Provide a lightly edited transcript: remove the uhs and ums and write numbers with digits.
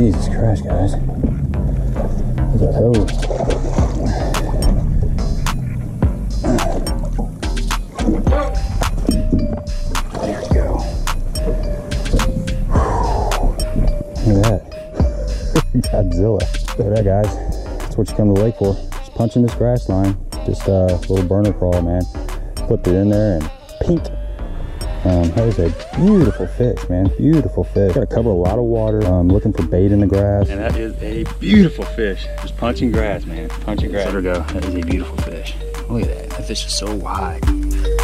Jesus Christ, guys. Look at those. There we go. Look at that. Godzilla. Look at that, guys. That's what you come to the lake for. Just punching this grass line. Just a little burner crawl, man. Flipped it in there and pink. That is a beautiful fish, man. Beautiful fish. Got to cover a lot of water. Looking for bait in the grass. And that is a beautiful fish. Just punching grass, man. Punching grass. There we go. That is a beautiful fish. Look at that. That fish is so wide.